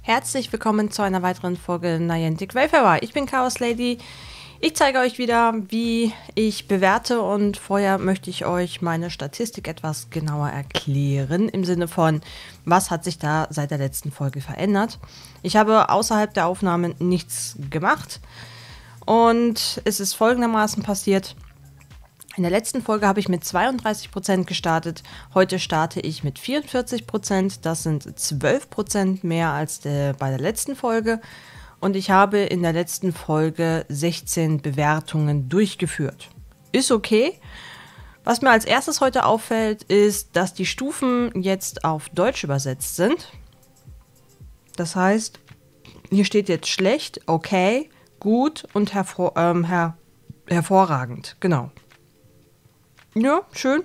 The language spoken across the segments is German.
Herzlich willkommen zu einer weiteren Folge Niantic Wayfarer. Ich bin Chaos Lady. Ich zeige euch wieder, wie ich bewerte, und vorher möchte ich euch meine Statistik etwas genauer erklären, im Sinne von, was hat sich da seit der letzten Folge verändert. Ich habe außerhalb der Aufnahmen nichts gemacht und es ist folgendermaßen passiert. In der letzten Folge habe ich mit 32% gestartet, heute starte ich mit 44%, das sind 12% mehr als bei der letzten Folge, und ich habe in der letzten Folge 16 Bewertungen durchgeführt. Ist okay. Was mir als erstes heute auffällt, ist, dass die Stufen jetzt auf Deutsch übersetzt sind. Das heißt, hier steht jetzt schlecht, okay, gut und hervorragend, genau. Ja, schön.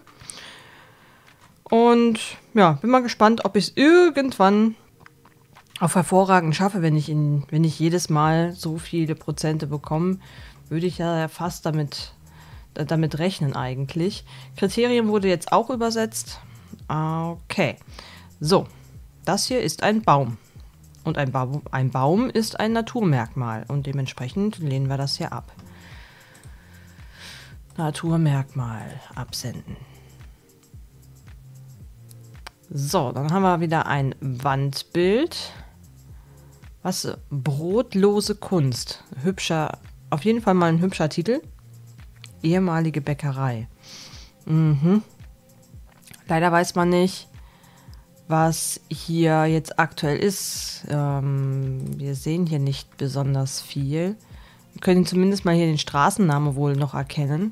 Und ja, bin mal gespannt, ob ich es irgendwann auf hervorragend schaffe. Wenn ich jedes Mal so viele Prozente bekomme, würde ich ja fast damit rechnen eigentlich. Kriterien wurde jetzt auch übersetzt. Okay. So, das hier ist ein Baum. Und ein Baum ist ein Naturmerkmal. Und dementsprechend lehnen wir das hier ab. Naturmerkmal absenden. So, dann haben wir wieder ein Wandbild. Was? Brotlose Kunst. Hübscher, auf jeden Fall mal ein hübscher Titel. Ehemalige Bäckerei. Leider weiß man nicht, was hier jetzt aktuell ist. Wir sehen hier nicht besonders viel. Wir können zumindest mal hier den Straßennamen wohl noch erkennen.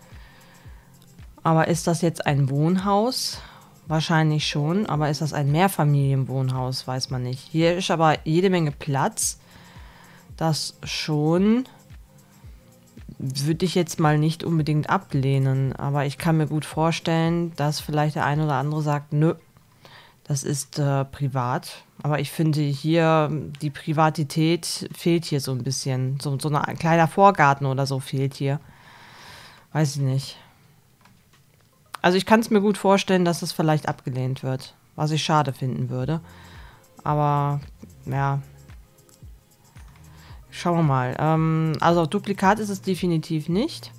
Aber ist das jetzt ein Wohnhaus? Wahrscheinlich schon. Aber ist das ein Mehrfamilienwohnhaus? Weiß man nicht. Hier ist aber jede Menge Platz. Das schon. Würde ich jetzt mal nicht unbedingt ablehnen. Aber ich kann mir gut vorstellen, dass vielleicht der eine oder andere sagt, nö, das ist privat. Aber ich finde hier, die Privatität fehlt hier so ein bisschen. So ein kleiner Vorgarten oder so fehlt hier. Weiß ich nicht. Also ich kann es mir gut vorstellen, dass es vielleicht abgelehnt wird, was ich schade finden würde. Aber, ja, schauen wir mal. Also Duplikat ist es definitiv nicht.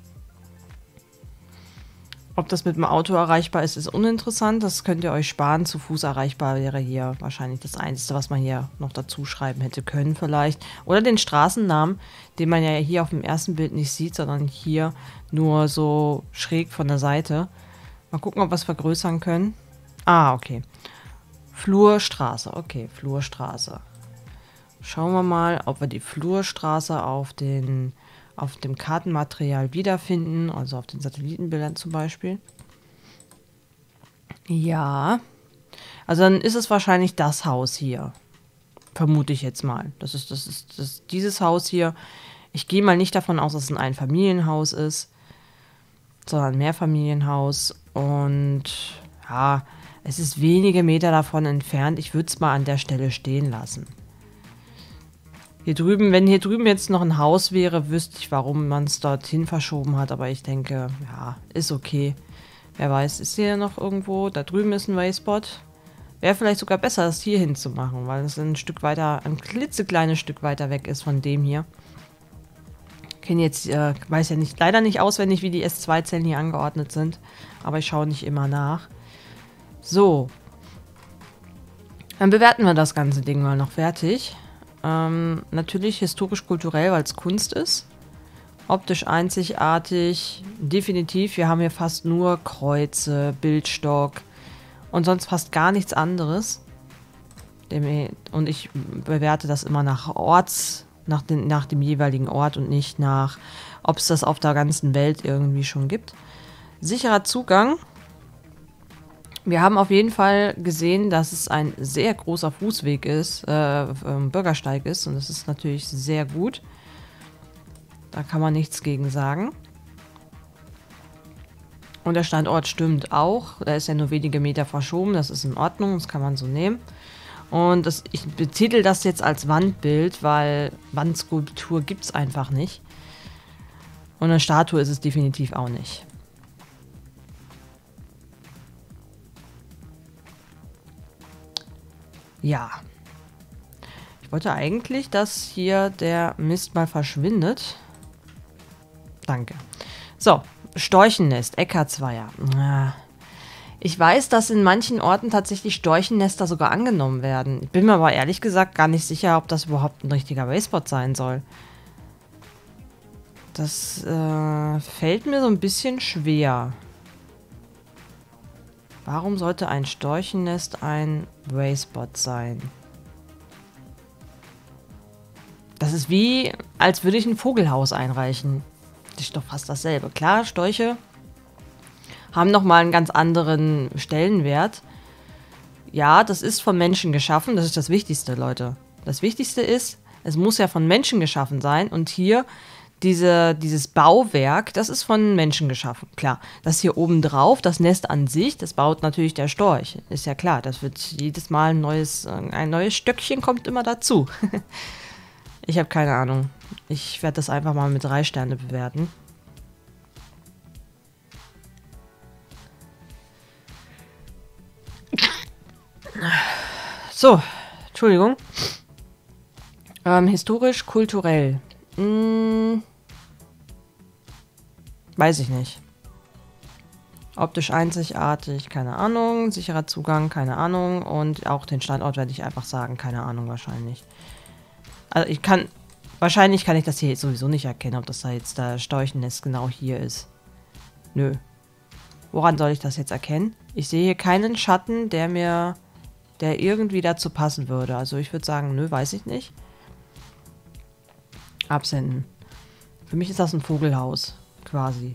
Ob das mit dem Auto erreichbar ist, ist uninteressant. Das könnt ihr euch sparen. Zu Fuß erreichbar wäre hier wahrscheinlich das Einzige, was man hier noch dazu schreiben hätte können vielleicht. Oder den Straßennamen, den man ja hier auf dem ersten Bild nicht sieht, sondern hier nur so schräg von der Seite. Mal gucken, ob wir es vergrößern können. Ah, okay. Flurstraße. Okay, Flurstraße. Schauen wir mal, ob wir die Flurstraße auf dem Kartenmaterial wiederfinden, also auf den Satellitenbildern zum Beispiel. Ja. Also dann ist es wahrscheinlich das Haus hier. Vermute ich jetzt mal. Das ist dieses Haus hier. Ich gehe mal nicht davon aus, dass es ein Einfamilienhaus ist, sondern ein Mehrfamilienhaus. Und ja, es ist wenige Meter davon entfernt. Ich würde es mal an der Stelle stehen lassen. Hier drüben, wenn hier drüben jetzt noch ein Haus wäre, wüsste ich, warum man es dorthin verschoben hat. Aber ich denke, ja, ist okay. Wer weiß, ist hier noch irgendwo? Da drüben ist ein Wayspot. Wäre vielleicht sogar besser, das hier hinzumachen, weil es ein klitzekleines Stück weiter weg ist von dem hier. Ich kenne jetzt, weiß ja leider nicht auswendig, wie die S2-Zellen hier angeordnet sind. Aber ich schaue nicht immer nach. So. Dann bewerten wir das ganze Ding mal noch fertig. Natürlich historisch-kulturell, weil es Kunst ist. Optisch einzigartig. Definitiv, wir haben hier fast nur Kreuze, Bildstock und sonst fast gar nichts anderes. Und ich bewerte das immer nach dem jeweiligen Ort und nicht nach, ob es das auf der ganzen Welt irgendwie schon gibt. Sicherer Zugang. Wir haben auf jeden Fall gesehen, dass es ein sehr großer Fußweg ist, Bürgersteig ist, und das ist natürlich sehr gut. Da kann man nichts gegen sagen. Und der Standort stimmt auch. Da ist ja nur wenige Meter verschoben, das ist in Ordnung, das kann man so nehmen. Und ich betitel das jetzt als Wandbild, weil Wandskulptur gibt es einfach nicht. Und eine Statue ist es definitiv auch nicht. Ja. Ich wollte eigentlich, dass hier der Mist mal verschwindet. Danke. So, Storchennest, Eckartsweiher. Ich weiß, dass in manchen Orten tatsächlich Storchennester sogar angenommen werden. Ich bin mir aber ehrlich gesagt gar nicht sicher, ob das überhaupt ein richtiger Wayspot sein soll. Das fällt mir so ein bisschen schwer. Warum sollte ein Storchennest ein Wayspot sein? Das ist wie, als würde ich ein Vogelhaus einreichen. Das ist doch fast dasselbe. Klar, Störche haben nochmal einen ganz anderen Stellenwert. Ja, das ist von Menschen geschaffen. Das ist das Wichtigste, Leute. Das Wichtigste ist, es muss ja von Menschen geschaffen sein. Und hier dieses Bauwerk, das ist von Menschen geschaffen. Klar, das hier oben drauf, das Nest an sich, das baut natürlich der Storch. Ist ja klar, das wird jedes Mal ein neues Stöckchen kommt immer dazu. Ich habe keine Ahnung. Ich werde das einfach mal mit 3 Sterne bewerten. So, Entschuldigung. Historisch, kulturell. Weiß ich nicht. Optisch einzigartig, keine Ahnung. Sicherer Zugang, keine Ahnung. Und auch den Standort werde ich einfach sagen, keine Ahnung wahrscheinlich. Also wahrscheinlich kann ich das hier sowieso nicht erkennen, ob das da jetzt der Storchennest genau hier ist. Nö. Woran soll ich das jetzt erkennen? Ich sehe hier keinen Schatten, der irgendwie dazu passen würde. Also ich würde sagen, nö, weiß ich nicht. Absenden. Für mich ist das ein Vogelhaus, quasi.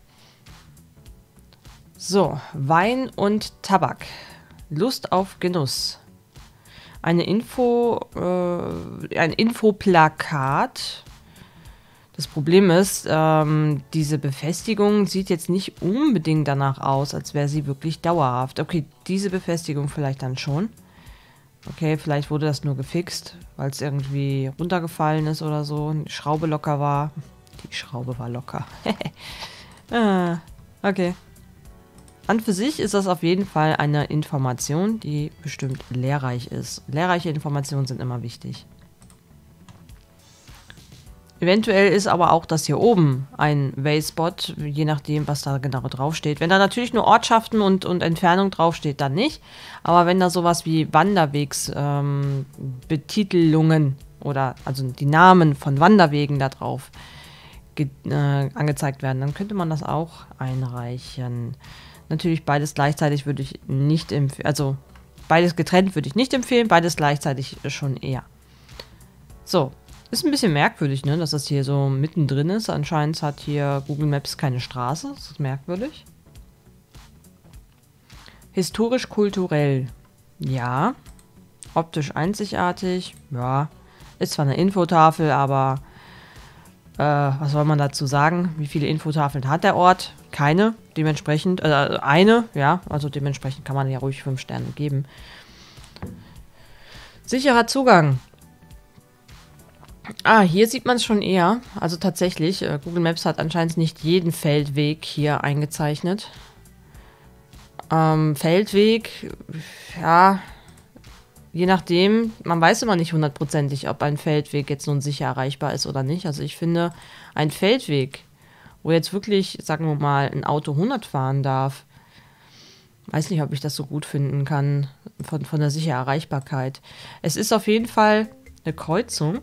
So, Wein und Tabak. Lust auf Genuss. Ein Infoplakat. Das Problem ist, diese Befestigung sieht jetzt nicht unbedingt danach aus, als wäre sie wirklich dauerhaft. Okay, diese Befestigung vielleicht dann schon. Okay, vielleicht wurde das nur gefixt, weil es irgendwie runtergefallen ist oder so. Die Schraube locker war. Die Schraube war locker. Okay. An für sich ist das auf jeden Fall eine Information, die bestimmt lehrreich ist. Lehrreiche Informationen sind immer wichtig. Eventuell ist aber auch das hier oben ein Wayspot, je nachdem, was da genau draufsteht. Wenn da natürlich nur Ortschaften und Entfernung draufsteht, dann nicht. Aber wenn da sowas wie Wanderwegsbetitelungen oder also die Namen von Wanderwegen da drauf angezeigt werden, dann könnte man das auch einreichen. Natürlich beides gleichzeitig würde ich nicht empfehlen, also beides getrennt würde ich nicht empfehlen, beides gleichzeitig schon eher. So. Ist ein bisschen merkwürdig, ne, dass das hier so mittendrin ist. Anscheinend hat hier Google Maps keine Straße. Das ist merkwürdig. Historisch-kulturell. Ja. Optisch einzigartig. Ja. Ist zwar eine Infotafel, aber was soll man dazu sagen? Wie viele Infotafeln hat der Ort? Keine. Dementsprechend, eine, ja. Also dementsprechend kann man ja ruhig 5 Sterne geben. Sicherer Zugang. Hier sieht man es schon eher. Also tatsächlich, Google Maps hat anscheinend nicht jeden Feldweg hier eingezeichnet. Feldweg, ja, je nachdem, man weiß immer nicht hundertprozentig, ob ein Feldweg jetzt nun sicher erreichbar ist oder nicht. Also ich finde, ein Feldweg, wo jetzt wirklich, sagen wir mal, ein Auto 100 fahren darf, weiß nicht, ob ich das so gut finden kann von der sicheren Erreichbarkeit. Es ist auf jeden Fall eine Kreuzung.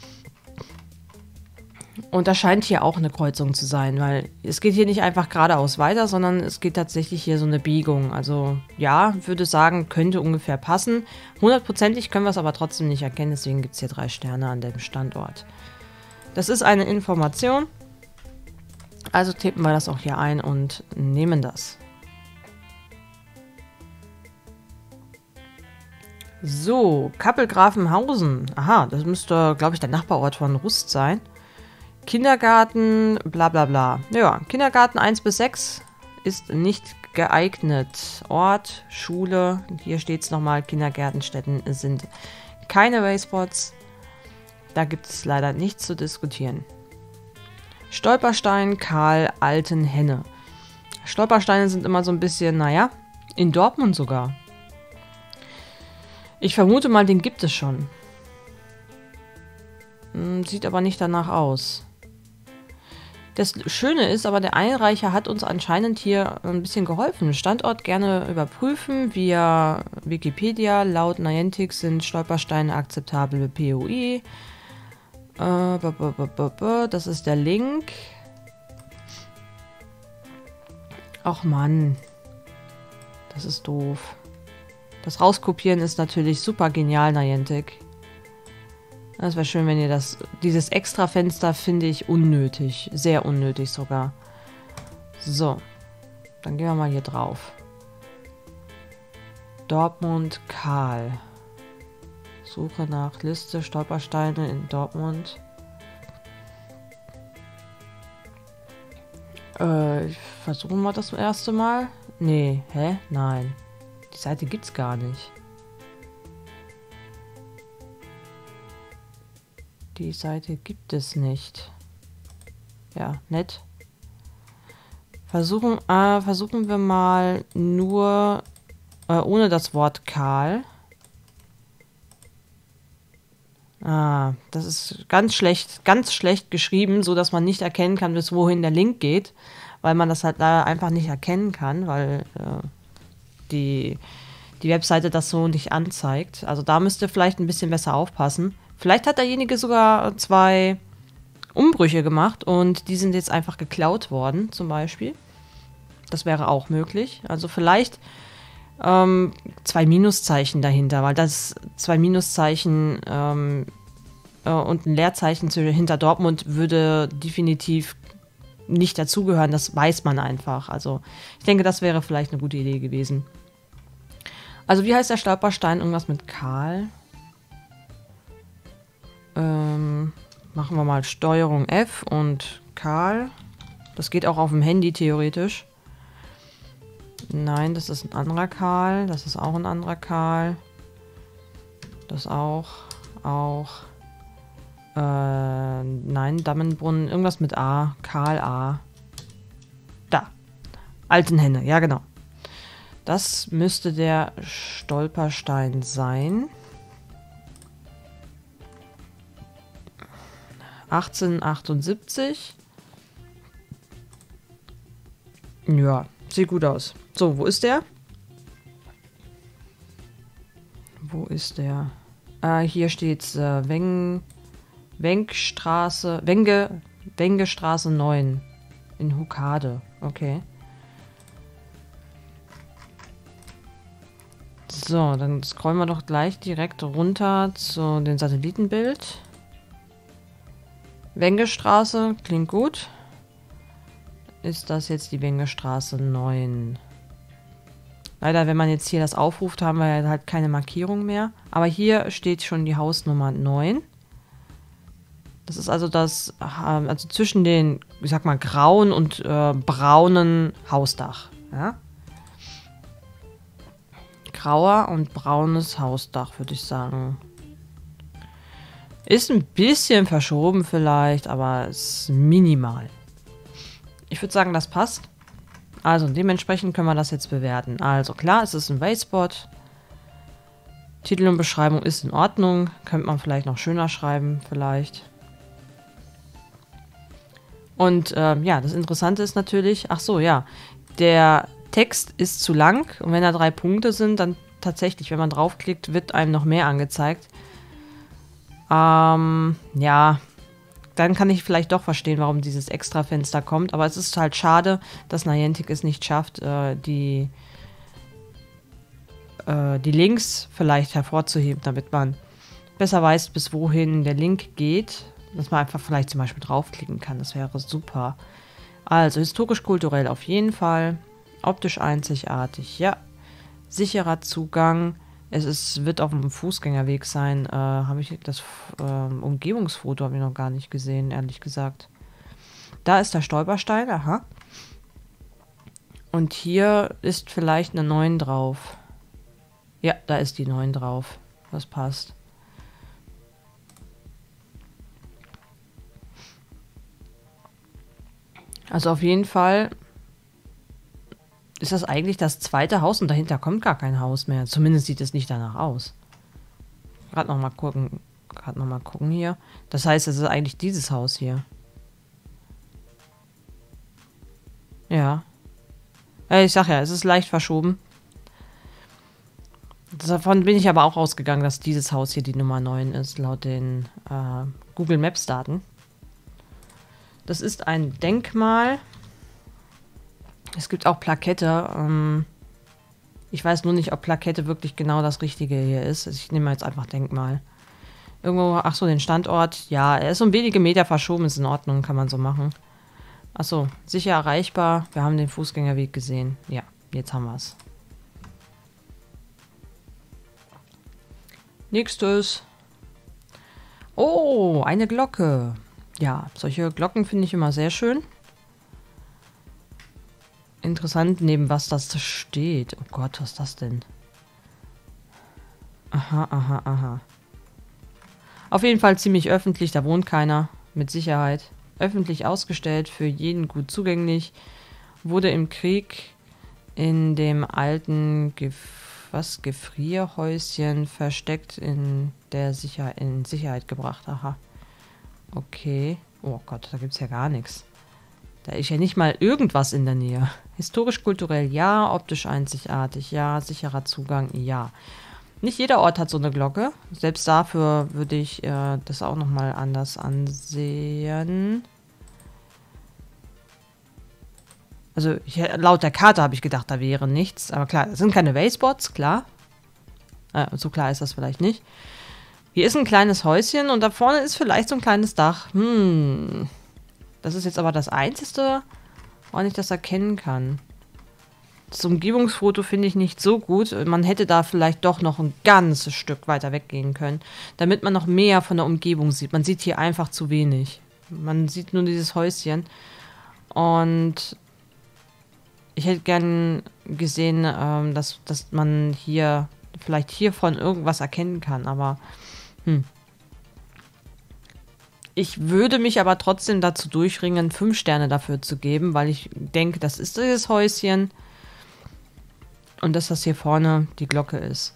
Und das scheint hier auch eine Kreuzung zu sein, weil es geht hier nicht einfach geradeaus weiter, sondern es geht tatsächlich hier so eine Biegung. Also ja, würde sagen, könnte ungefähr passen. 100%ig können wir es aber trotzdem nicht erkennen, deswegen gibt es hier 3 Sterne an dem Standort. Das ist eine Information. Also tippen wir das auch hier ein und nehmen das. So, Kappelgrafenhausen. Aha, das müsste, glaube ich, der Nachbarort von Rust sein. Kindergarten, bla bla bla. Ja, Kindergarten 1 bis 6 ist nicht geeignet. Ort, Schule, hier steht es nochmal, Kindergärtenstätten sind keine Wayspots. Da gibt es leider nichts zu diskutieren. Stolperstein, Karl, Altenhenne. Stolpersteine sind immer so ein bisschen, naja, in Dortmund sogar. Ich vermute mal, den gibt es schon. Sieht aber nicht danach aus. Das Schöne ist aber, der Einreicher hat uns anscheinend hier ein bisschen geholfen. Standort gerne überprüfen via Wikipedia. Laut Niantic sind Stolpersteine akzeptable POI. Das ist der Link. Ach Mann. Das ist doof. Das Rauskopieren ist natürlich super genial, Niantic. Das wäre schön, wenn ihr dieses Extra-Fenster finde ich unnötig. Sehr unnötig sogar. So. Dann gehen wir mal hier drauf. Dortmund, Karl. Suche nach Liste Stolpersteine in Dortmund. Versuchen wir das erste Mal? Nee, hä? Nein. Die Seite gibt's gar nicht. Die Seite gibt es nicht. Ja, nett. Versuchen wir mal nur ohne das Wort Karl. Das ist ganz schlecht geschrieben, so dass man nicht erkennen kann, bis wohin der Link geht, weil man das halt leider einfach nicht erkennen kann, weil die Webseite das so nicht anzeigt. Also da müsst ihr vielleicht ein bisschen besser aufpassen. Vielleicht hat derjenige sogar 2 Umbrüche gemacht und die sind jetzt einfach geklaut worden, zum Beispiel. Das wäre auch möglich. Also vielleicht 2 Minuszeichen dahinter, weil das 2 Minuszeichen und ein Leerzeichen hinter Dortmund würde definitiv nicht dazugehören. Das weiß man einfach. Also ich denke, das wäre vielleicht eine gute Idee gewesen. Also wie heißt der Stolperstein? Irgendwas mit Karl. Machen wir mal Steuerung F und Karl. Das geht auch auf dem Handy theoretisch. Nein, das ist ein anderer Karl. Das ist auch ein anderer Karl. Das auch. Nein, Dammenbrunnen. Irgendwas mit A. Karl A. Da. Altenhenne. Ja, genau. Das müsste der Stolperstein sein. 1878. Ja, sieht gut aus. So, wo ist der? Wo ist der? Hier steht's Wengestraße 9 in Hukade. Okay. So, dann scrollen wir doch gleich direkt runter zu dem Satellitenbild. Wengestraße, klingt gut. Ist das jetzt die Wengestraße 9? Leider, wenn man jetzt hier das aufruft, haben wir halt keine Markierung mehr. Aber hier steht schon die Hausnummer 9. Das ist also also zwischen den, ich sag mal, grauen und braunen Hausdach. Ja? Grauer und braunes Hausdach, würde ich sagen. Ist ein bisschen verschoben vielleicht, aber ist minimal. Ich würde sagen, das passt. Also dementsprechend können wir das jetzt bewerten. Also klar, es ist ein Wayspot. Titel und Beschreibung ist in Ordnung. Könnte man vielleicht noch schöner schreiben, vielleicht. Und ja, das Interessante ist natürlich, ach so, ja, der Text ist zu lang und wenn da 3 Punkte sind, dann tatsächlich, wenn man draufklickt, wird einem noch mehr angezeigt. Ja, dann kann ich vielleicht doch verstehen, warum dieses Extra-Fenster kommt. Aber es ist halt schade, dass Niantic es nicht schafft, die Links vielleicht hervorzuheben, damit man besser weiß, bis wohin der Link geht. Dass man einfach vielleicht zum Beispiel draufklicken kann. Das wäre super. Also historisch-kulturell auf jeden Fall. Optisch einzigartig, ja. Sicherer Zugang. Wird auf dem Fußgängerweg sein. Habe ich das Umgebungsfoto habe ich noch gar nicht gesehen, ehrlich gesagt. Da ist der Stolperstein, aha. Und hier ist vielleicht eine 9 drauf. Ja, da ist die 9 drauf. Das passt. Also auf jeden Fall ist das eigentlich das zweite Haus und dahinter kommt gar kein Haus mehr. Zumindest sieht es nicht danach aus. Gerade noch mal gucken. gerade nochmal gucken hier. Das heißt, es ist eigentlich dieses Haus hier. Ja. Ich sag ja, es ist leicht verschoben. Davon bin ich aber auch ausgegangen, dass dieses Haus hier die Nummer 9 ist, laut den Google Maps Daten. Das ist ein Denkmal. Es gibt auch Plakette. Ich weiß nur nicht, ob Plakette wirklich genau das Richtige hier ist. Ich nehme jetzt einfach Denkmal. Irgendwo, ach so, den Standort. Ja, er ist um wenige Meter verschoben, ist in Ordnung, kann man so machen. Ach so, sicher erreichbar. Wir haben den Fußgängerweg gesehen. Ja, jetzt haben wir es. Nächstes. Oh, eine Glocke. Ja, solche Glocken finde ich immer sehr schön. Interessant, neben was das steht. Oh Gott, was ist das denn? Aha, aha, aha. Auf jeden Fall ziemlich öffentlich, da wohnt keiner. Mit Sicherheit. Öffentlich ausgestellt, für jeden gut zugänglich. Wurde im Krieg in dem alten Gefrierhäuschen versteckt in Sicherheit gebracht. Aha. Okay. Oh Gott, da gibt es ja gar nichts. Da ist ja nicht mal irgendwas in der Nähe. Historisch-kulturell ja, optisch einzigartig ja, sicherer Zugang ja. Nicht jeder Ort hat so eine Glocke. Selbst dafür würde ich das auch nochmal anders ansehen. Also laut der Karte habe ich gedacht, da wäre nichts. Aber klar, es sind keine Wayspots, klar. So klar ist das vielleicht nicht. Hier ist ein kleines Häuschen und da vorne ist vielleicht so ein kleines Dach. Das ist jetzt aber das Einzige, woran ich das erkennen kann. Das Umgebungsfoto finde ich nicht so gut. Man hätte da vielleicht doch noch ein ganzes Stück weiter weggehen können, damit man noch mehr von der Umgebung sieht. Man sieht hier einfach zu wenig. Man sieht nur dieses Häuschen. Und ich hätte gern gesehen, dass man hier vielleicht hiervon irgendwas erkennen kann, aber ich würde mich aber trotzdem dazu durchringen, 5 Sterne dafür zu geben, weil ich denke, das ist dieses Häuschen und dass das hier vorne die Glocke ist.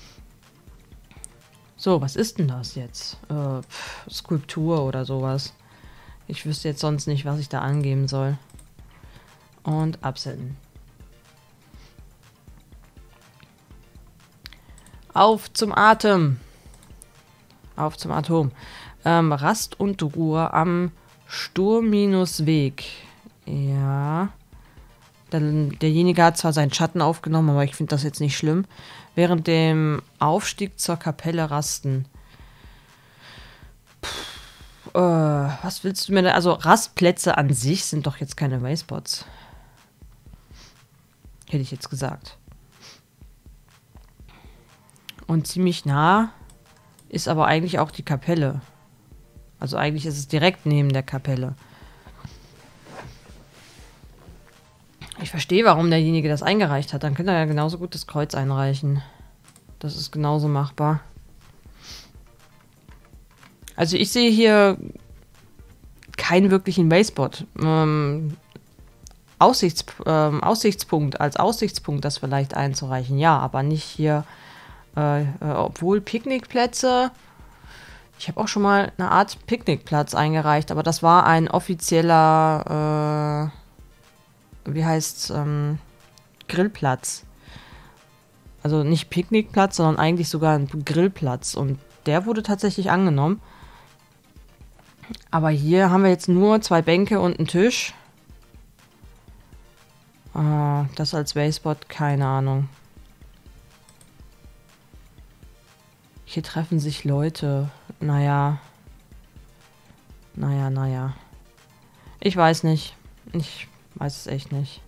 So, was ist denn das jetzt? Skulptur oder sowas. Ich wüsste jetzt sonst nicht, was ich da angeben soll. Und absenden. Auf zum Atem. Auf zum Atom. Rast und Ruhe am Sturminusweg. Ja. Derjenige hat zwar seinen Schatten aufgenommen, aber ich finde das jetzt nicht schlimm. Während dem Aufstieg zur Kapelle rasten. Was willst du mir da? Also Rastplätze an sich sind doch jetzt keine Wayspots. Hätte ich jetzt gesagt. Und ziemlich nah ist aber eigentlich auch die Kapelle. Also eigentlich ist es direkt neben der Kapelle. Ich verstehe, warum derjenige das eingereicht hat. Dann könnte er ja genauso gut das Kreuz einreichen. Das ist genauso machbar. Also ich sehe hier keinen wirklichen Wayspot. Aussichtspunkt, als Aussichtspunkt das vielleicht einzureichen. Ja, aber nicht hier, obwohl Picknickplätze. Ich habe auch schon mal eine Art Picknickplatz eingereicht, aber das war ein offizieller, Grillplatz. Also nicht Picknickplatz, sondern eigentlich sogar ein Grillplatz. Und der wurde tatsächlich angenommen. Aber hier haben wir jetzt nur 2 Bänke und einen Tisch. Das als Wayspot, keine Ahnung. Hier treffen sich Leute. Naja. Ich weiß nicht. Ich weiß es echt nicht.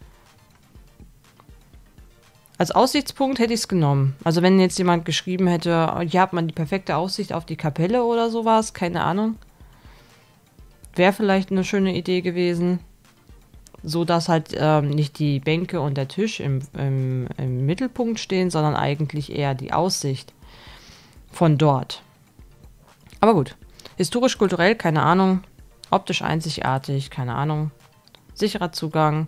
Als Aussichtspunkt hätte ich es genommen. Also wenn jetzt jemand geschrieben hätte, hier hat man die perfekte Aussicht auf die Kapelle oder sowas, keine Ahnung. Wäre vielleicht eine schöne Idee gewesen. So dass halt nicht die Bänke und der Tisch im Mittelpunkt stehen, sondern eigentlich eher die Aussicht von dort. Aber gut. Historisch-kulturell, keine Ahnung. Optisch einzigartig, keine Ahnung. Sicherer Zugang.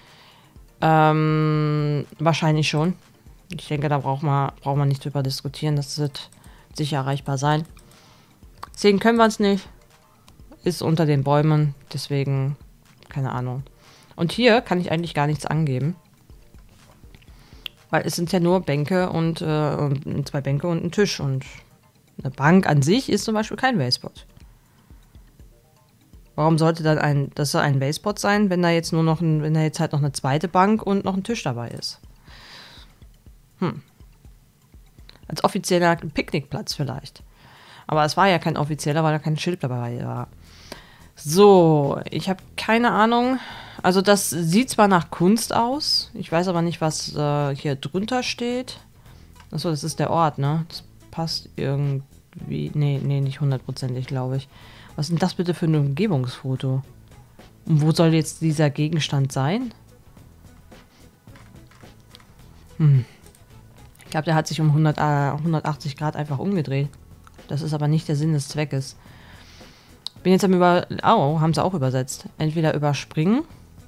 Wahrscheinlich schon. Ich denke, da braucht man nicht drüber diskutieren. Das wird sicher erreichbar sein. Sehen können wir es nicht. Ist unter den Bäumen, deswegen keine Ahnung. Und hier kann ich eigentlich gar nichts angeben. Weil es sind ja nur Bänke und 2 Bänke und ein Tisch. Und eine Bank an sich ist zum Beispiel kein Wayspot. Warum sollte dann das ein Wayspot sein, wenn da jetzt wenn da jetzt halt noch eine zweite Bank und noch ein Tisch dabei ist? Als offizieller Picknickplatz vielleicht. Aber es war ja kein offizieller, weil da kein Schild dabei war. So, ich habe keine Ahnung. Also das sieht zwar nach Kunst aus. Ich weiß aber nicht, was hier drunter steht. Achso, das ist der Ort, ne? Das passt irgendwie... Nee, nicht hundertprozentig, glaube ich. Was ist denn das bitte für ein Umgebungsfoto? Und wo soll jetzt dieser Gegenstand sein? Ich glaube, der hat sich um 180 Grad einfach umgedreht. Das ist aber nicht der Sinn des Zweckes. Bin jetzt haben sie auch übersetzt. Entweder überspringen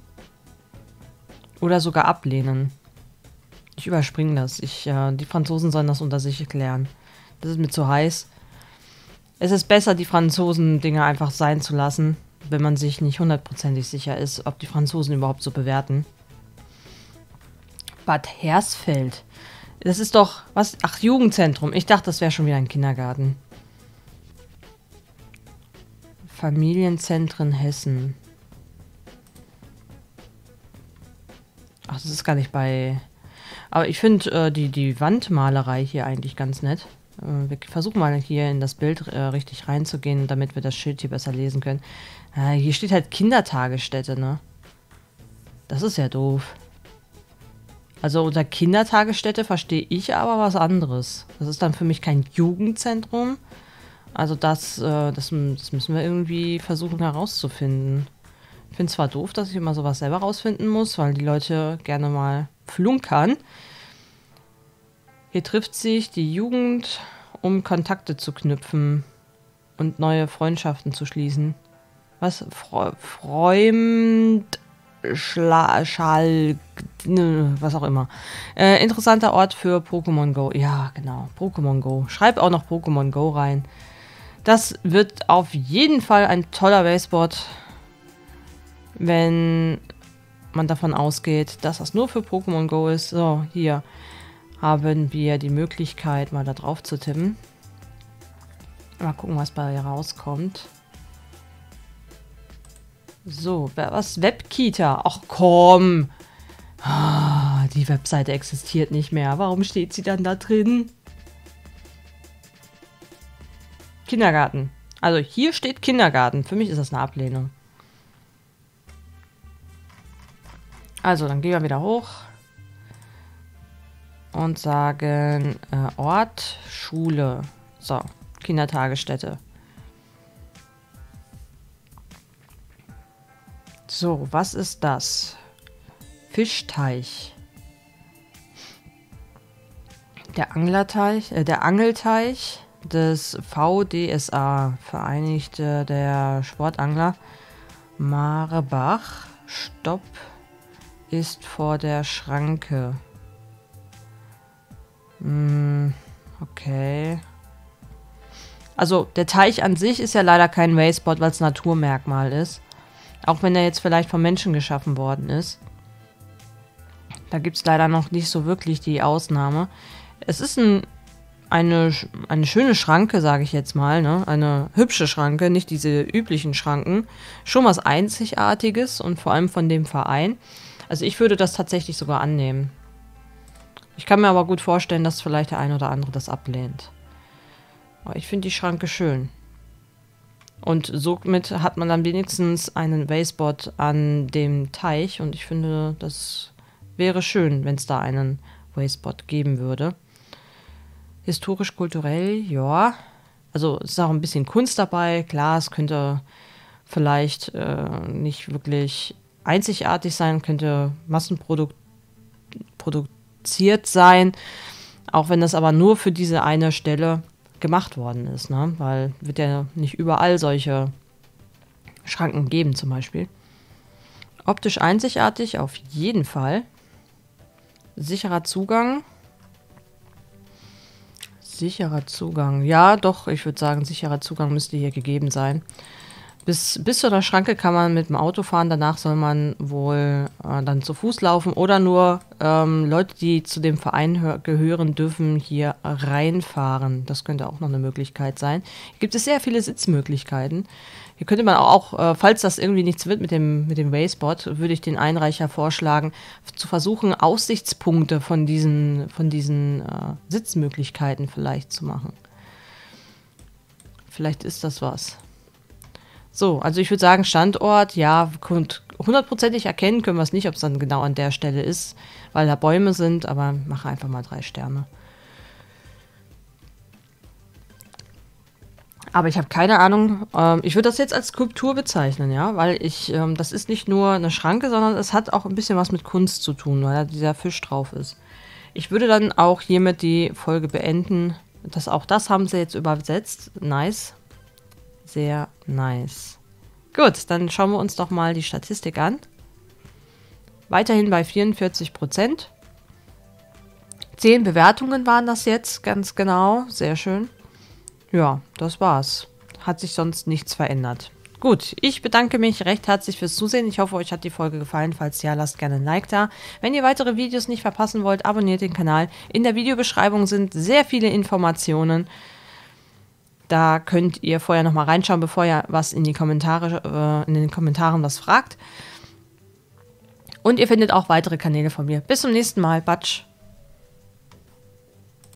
oder sogar ablehnen. Ich überspringe das. Die Franzosen sollen das unter sich klären. Das ist mir zu heiß. Es ist besser, die Franzosen-Dinge einfach sein zu lassen, wenn man sich nicht hundertprozentig sicher ist, ob die Franzosen überhaupt so bewerten. Bad Hersfeld. Das ist doch, was? Ach, Jugendzentrum. Ich dachte, das wäre schon wieder ein Kindergarten. Familienzentren Hessen. Ach, das ist gar nicht bei... Aber ich finde die Wandmalerei hier eigentlich ganz nett. Wir versuchen mal hier in das Bild richtig reinzugehen, damit wir das Schild hier besser lesen können. Hier steht halt Kindertagesstätte, ne? Das ist ja doof. Also unter Kindertagesstätte verstehe ich aber was anderes. Das ist dann für mich kein Jugendzentrum. Also das müssen wir irgendwie versuchen herauszufinden. Ich finde es zwar doof, dass ich immer sowas selber rausfinden muss, weil die Leute gerne mal flunkern. Hier trifft sich die Jugend, um Kontakte zu knüpfen und neue Freundschaften zu schließen. Was? Was auch immer. Interessanter Ort für Pokémon Go. Ja, genau. Pokémon Go. Schreib auch noch Pokémon Go rein. Das wird auf jeden Fall ein toller Wayspot, wenn man davon ausgeht, dass das nur für Pokémon Go ist. So, hier haben wir die Möglichkeit, mal da drauf zu tippen. Mal gucken, was bei rauskommt. So, was? Webkita. Ach komm. Die Webseite existiert nicht mehr. Warum steht sie dann da drin? Kindergarten. Also hier steht Kindergarten. Für mich ist das eine Ablehnung. Also, dann gehen wir wieder hoch. Und sagen Ort, Schule. So, Kindertagesstätte. So, was ist das? Fischteich. Der Angelteich des VDSA, Vereinigte der Sportangler. Marebach. Stopp ist vor der Schranke. Okay. Also, der Teich an sich ist ja leider kein Wayspot, weil es Naturmerkmal ist. Auch wenn er jetzt vielleicht vom Menschen geschaffen worden ist. Da gibt es leider noch nicht so wirklich die Ausnahme. Es ist eine schöne Schranke, sage ich jetzt mal. Ne? Eine hübsche Schranke, nicht diese üblichen Schranken. Schon was Einzigartiges und vor allem von dem Verein. Also ich würde das tatsächlich sogar annehmen. Ich kann mir aber gut vorstellen, dass vielleicht der ein oder andere das ablehnt. Aber ich finde die Schranke schön. Und somit hat man dann wenigstens einen Wayspot an dem Teich. Und ich finde, das wäre schön, wenn es da einen Wayspot geben würde. Historisch-kulturell, ja. Also es ist auch ein bisschen Kunst dabei. Klar, es könnte vielleicht nicht wirklich einzigartig sein, könnte massenproduziert sein. Auch wenn das aber nur für diese eine Stelle gemacht worden ist, ne? Weil wird ja nicht überall solche Schranken geben zum Beispiel. Optisch einzigartig auf jeden Fall. Sicherer Zugang. Sicherer Zugang. Ja, doch, ich würde sagen, sicherer Zugang müsste hier gegeben sein. Bis zu der Schranke kann man mit dem Auto fahren, danach soll man wohl dann zu Fuß laufen oder nur Leute, die zu dem Verein gehören, dürfen hier reinfahren. Das könnte auch noch eine Möglichkeit sein. Hier gibt es sehr viele Sitzmöglichkeiten. Hier könnte man auch, falls das irgendwie nichts wird mit dem Wayspot, würde ich den Einreicher vorschlagen, zu versuchen, Aussichtspunkte von diesen Sitzmöglichkeiten vielleicht zu machen. Vielleicht ist das was. So, also ich würde sagen, Standort, ja, hundertprozentig erkennen können wir es nicht, ob es dann genau an der Stelle ist, weil da Bäume sind, aber mache einfach mal 3 Sterne. Aber ich habe keine Ahnung, ich würde das jetzt als Skulptur bezeichnen, ja, weil das ist nicht nur eine Schranke, sondern es hat auch ein bisschen was mit Kunst zu tun, weil da dieser Fisch drauf ist. Ich würde dann auch hiermit die Folge beenden. Auch das haben sie jetzt übersetzt. Nice. Sehr nice. Gut, dann schauen wir uns doch mal die Statistik an. Weiterhin bei 44%. 10 Bewertungen waren das jetzt, ganz genau. Sehr schön. Ja, das war's. Hat sich sonst nichts verändert. Gut, ich bedanke mich recht herzlich fürs Zusehen. Ich hoffe, euch hat die Folge gefallen. Falls ja, lasst gerne ein Like da. Wenn ihr weitere Videos nicht verpassen wollt, abonniert den Kanal. In der Videobeschreibung sind sehr viele Informationen. Da könnt ihr vorher nochmal reinschauen, bevor ihr was in den Kommentaren was fragt. Und ihr findet auch weitere Kanäle von mir. Bis zum nächsten Mal. Batsch.